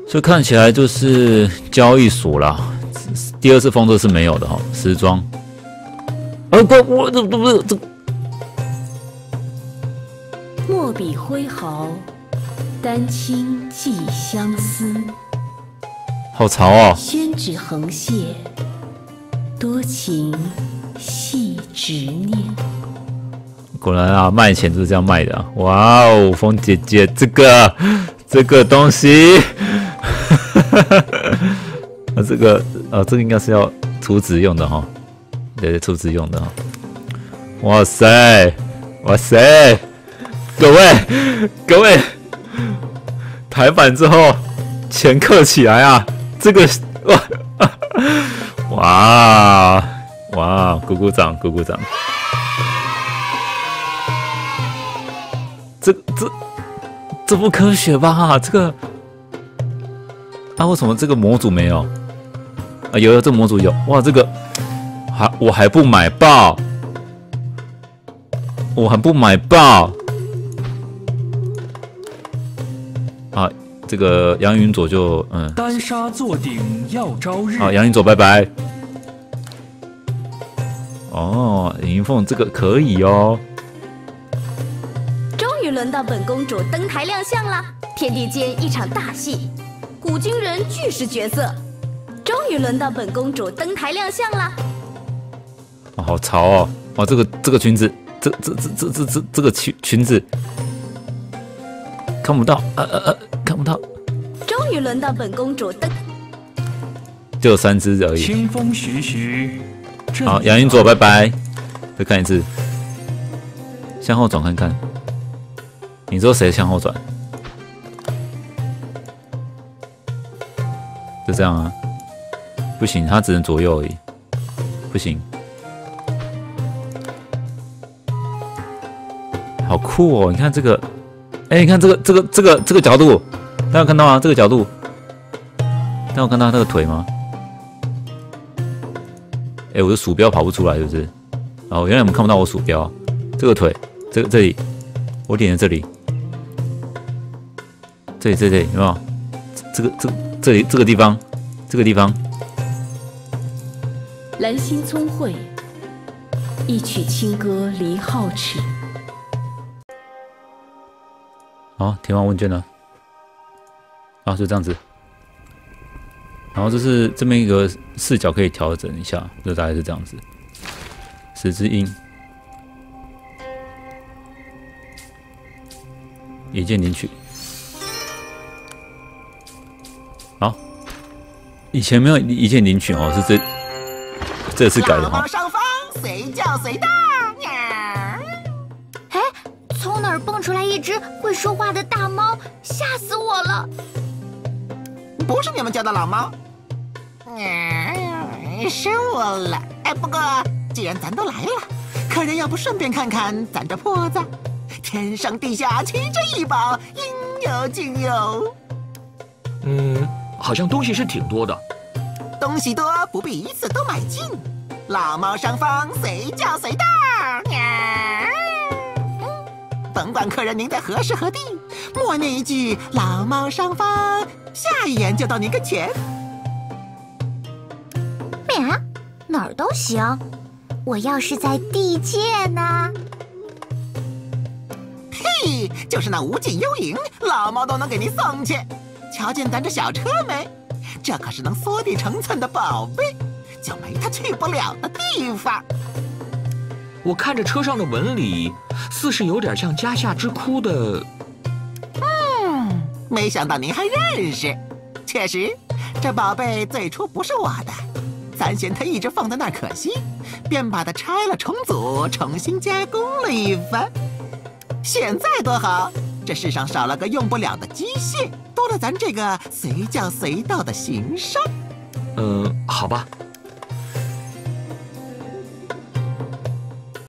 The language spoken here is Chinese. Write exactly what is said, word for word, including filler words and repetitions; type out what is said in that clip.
这看起来就是交易所啦。第二次封测是没有的哈，时装。啊不，我这不是这。 墨笔挥毫，丹青寄相思。 好潮哦！ 宣纸横泻，多情系执念。 果然啊，卖钱就是这样卖的啊！哇哦，风姐姐，这个这个东西，啊，这个啊，这个应该是要储值用的哈，对对，储值用的哈。哇塞，哇塞，各位各位，台版之后钱氪起来啊！这个哇哇哇，鼓鼓掌，鼓鼓掌。这这这不科学吧？这个啊，为什么这个模组没有？啊，有有，这个模组有。哇，这个还我还不买爆，我还不买爆啊！这个杨云佐就嗯， 丹砂坐顶要朝日。 好，杨云佐拜拜。哦，银凤这个可以哦。 终于轮到本公主登台亮相啦！天地间一场大戏，古军人巨石角色。终于轮到本公主登台亮相啦！ 哦，好潮哦！哇，这个这个裙子，这这这这这这这个裙裙子看不到，呃呃呃，看不到。 终于轮到本公主登， 就有三只而已。 清风徐徐。 好，杨云佐拜拜。再看一次，向后转看看。你说谁向后转？就这样啊？不行，他只能左右而已。不行。好酷哦！你看这个，哎、欸，你看这个这个这个这个角度，大家有看到吗？这个角度，大家有看到那个腿吗？哎、欸，我的鼠标跑不出来，是不是？哦，原来你们看不到我鼠标。这个腿，这个这里，我点在这里。这里这里有没有？这个这这里这个地方，这个地方。 兰心聪慧，一曲清歌离皓齿。 好，填完问卷了。啊，就这样子。然后这是这边一个视角可以调整一下，就大概是这样子。十字印，一键领取。好，以前没有一键领取哦，是这这次改的哈。 上方随叫随到。 哎，从哪儿蹦出来一只会说话的大猫？吓死我了！ 不是你们家的老猫。嗯，失误了。哎，不过既然咱都来了，客人要不顺便看看咱这铺子？天上地下奇珍异宝，应有尽有。 嗯，好像东西是挺多的。 东西多不必一次都买尽，老猫上方随叫随到。甭管客人您在何时何地，默念一句“老猫上方”，下一眼就到您跟前。 咩？哪儿都行。我要是在地界呢？ 嘿，就是那无尽幽影，老猫都能给您送去。瞧见咱这小车没？这可是能缩地成寸的宝贝，就没它去不了的地方。 我看着车上的纹理，似是有点像家下之窟的。 嗯，没想到您还认识。确实，这宝贝最初不是我的，咱嫌它一直放在那儿可惜，便把它拆了重组，重新加工了一番。现在多好，这世上少了个用不了的机械，多了咱这个随叫随到的行商。 嗯，好吧。